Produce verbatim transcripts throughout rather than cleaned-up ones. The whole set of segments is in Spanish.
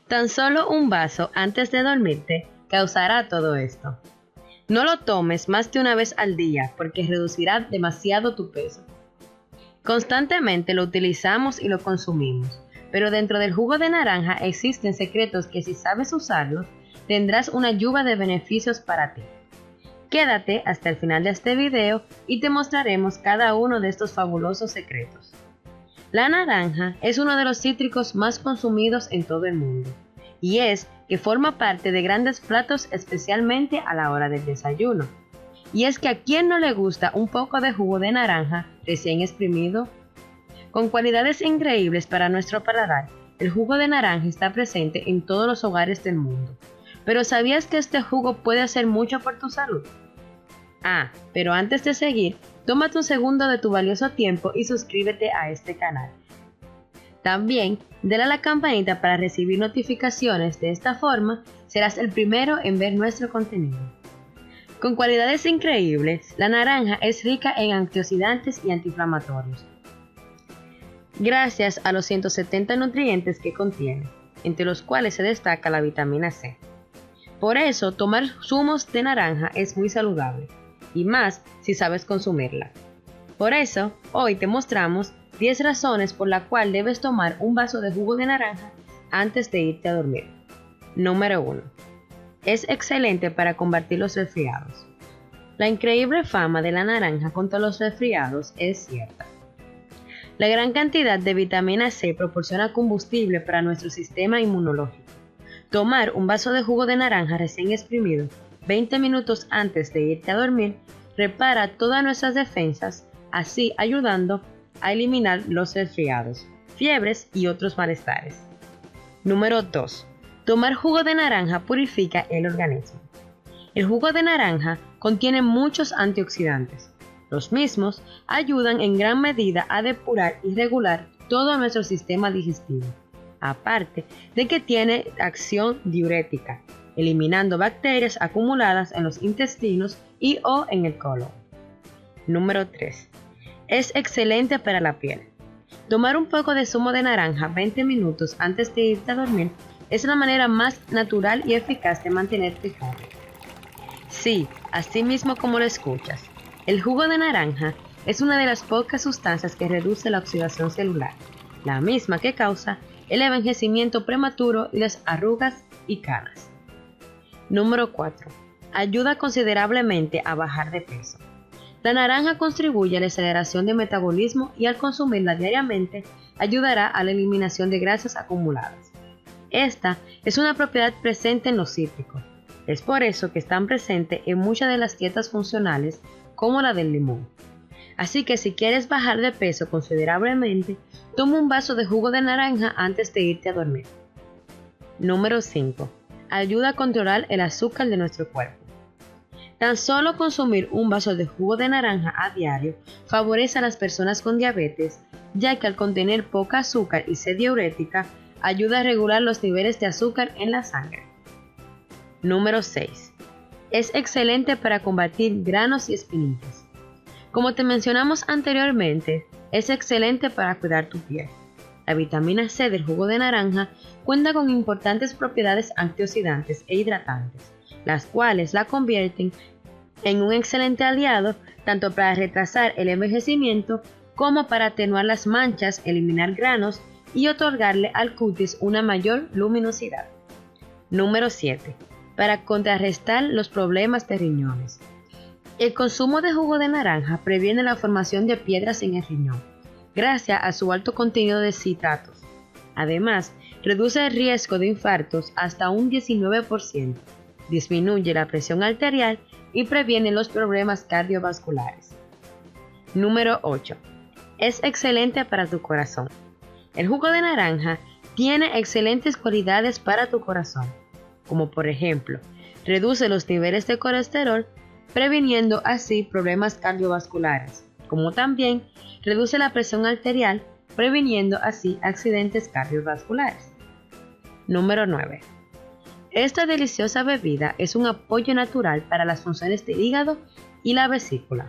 Tan solo un vaso antes de dormirte causará todo esto. No lo tomes más de una vez al día porque reducirá demasiado tu peso. Constantemente lo utilizamos y lo consumimos, pero dentro del jugo de naranja existen secretos que si sabes usarlos, tendrás una lluvia de beneficios para ti. Quédate hasta el final de este video y te mostraremos cada uno de estos fabulosos secretos. La naranja es uno de los cítricos más consumidos en todo el mundo, y es que forma parte de grandes platos especialmente a la hora del desayuno. Y es que a quien no le gusta un poco de jugo de naranja recién exprimido. Con cualidades increíbles para nuestro paladar, el jugo de naranja está presente en todos los hogares del mundo. Pero ¿sabías que este jugo puede hacer mucho por tu salud? Ah, pero antes de seguir, tómate un segundo de tu valioso tiempo y suscríbete a este canal. También, dale a la campanita para recibir notificaciones. De esta forma, serás el primero en ver nuestro contenido. Con cualidades increíbles, la naranja es rica en antioxidantes y antiinflamatorios, gracias a los ciento setenta nutrientes que contiene, entre los cuales se destaca la vitamina C. Por eso, tomar zumos de naranja es muy saludable, y más si sabes consumirla. Por eso, hoy te mostramos diez razones por las cuales debes tomar un vaso de jugo de naranja antes de irte a dormir. Número uno. Es excelente para combatir los resfriados. La increíble fama de la naranja contra los resfriados es cierta. La gran cantidad de vitamina C proporciona combustible para nuestro sistema inmunológico. Tomar un vaso de jugo de naranja recién exprimido veinte minutos antes de irte a dormir repara todas nuestras defensas, así ayudando a eliminar los resfriados, fiebres y otros malestares. Número dos. Tomar jugo de naranja purifica el organismo. El jugo de naranja contiene muchos antioxidantes. Los mismos ayudan en gran medida a depurar y regular todo nuestro sistema digestivo, aparte de que tiene acción diurética, eliminando bacterias acumuladas en los intestinos y o en el colon. Número tres. Es excelente para la piel. Tomar un poco de zumo de naranja veinte minutos antes de irte a dormir es la manera más natural y eficaz de mantenerte joven. Sí, así mismo como lo escuchas, el jugo de naranja es una de las pocas sustancias que reduce la oxidación celular, la misma que causa el envejecimiento prematuro y las arrugas y canas. Número cuatro. Ayuda considerablemente a bajar de peso. La naranja contribuye a la aceleración del metabolismo y al consumirla diariamente ayudará a la eliminación de grasas acumuladas. Esta es una propiedad presente en los cítricos. Es por eso que están presentes en muchas de las dietas funcionales como la del limón. Así que si quieres bajar de peso considerablemente, toma un vaso de jugo de naranja antes de irte a dormir. Número cinco. Ayuda a controlar el azúcar de nuestro cuerpo. Tan solo consumir un vaso de jugo de naranja a diario favorece a las personas con diabetes, ya que al contener poca azúcar y ser diurética, ayuda a regular los niveles de azúcar en la sangre. Número seis. Es excelente para combatir granos y espinillas. Como te mencionamos anteriormente, es excelente para cuidar tu piel. La vitamina C del jugo de naranja cuenta con importantes propiedades antioxidantes e hidratantes, las cuales la convierten en un excelente aliado tanto para retrasar el envejecimiento como para atenuar las manchas, eliminar granos y otorgarle al cutis una mayor luminosidad. Número siete. Para contrarrestar los problemas de riñones. El consumo de jugo de naranja previene la formación de piedras en el riñón, gracias a su alto contenido de citratos. Además, reduce el riesgo de infartos hasta un diecinueve por ciento, disminuye la presión arterial y previene los problemas cardiovasculares. Número ocho. Es excelente para tu corazón. El jugo de naranja tiene excelentes cualidades para tu corazón, como por ejemplo, reduce los niveles de colesterol, previniendo así problemas cardiovasculares, como también reduce la presión arterial, previniendo así accidentes cardiovasculares. Número nueve. Esta deliciosa bebida es un apoyo natural para las funciones del hígado y la vesícula,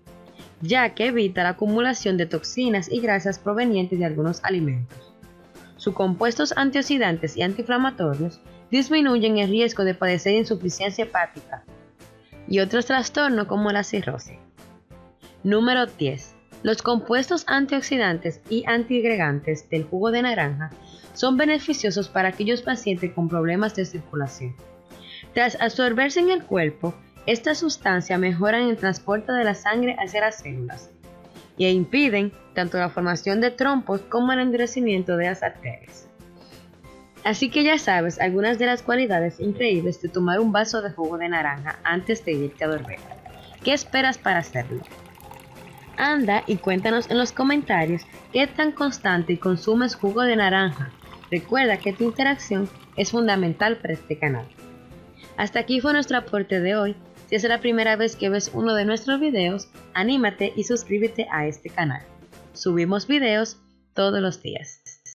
ya que evita la acumulación de toxinas y grasas provenientes de algunos alimentos. Sus compuestos antioxidantes y antiinflamatorios disminuyen el riesgo de padecer insuficiencia hepática y otros trastornos como la cirrosis. Número diez. Los compuestos antioxidantes y antiagregantes del jugo de naranja son beneficiosos para aquellos pacientes con problemas de circulación. Tras absorberse en el cuerpo, esta sustancia mejora el transporte de la sangre hacia las células e impiden tanto la formación de trombos como el endurecimiento de las arterias. Así que ya sabes algunas de las cualidades increíbles de tomar un vaso de jugo de naranja antes de irte a dormir. ¿Qué esperas para hacerlo? Anda y cuéntanos en los comentarios qué tan constante consumes jugo de naranja. Recuerda que tu interacción es fundamental para este canal. Hasta aquí fue nuestro aporte de hoy. Si es la primera vez que ves uno de nuestros videos, anímate y suscríbete a este canal. Subimos videos todos los días.